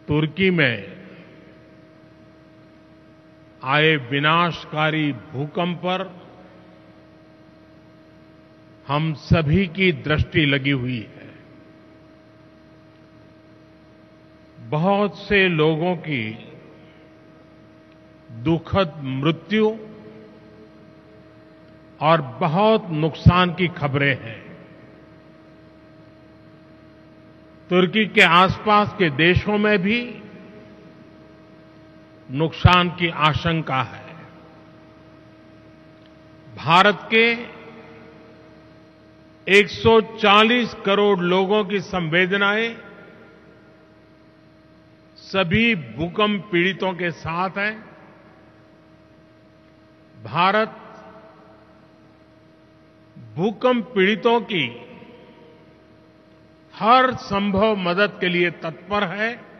तुर्की में आए विनाशकारी भूकंप पर हम सभी की दृष्टि लगी हुई है। बहुत से लोगों की दुखद मृत्यु और बहुत नुकसान की खबरें हैं। तुर्की के आसपास के देशों में भी नुकसान की आशंका है। भारत के 140 करोड़ लोगों की संवेदनाएं सभी भूकंप पीड़ितों के साथ है। भारत भूकंप पीड़ितों की हर संभव मदद के लिए तत्पर है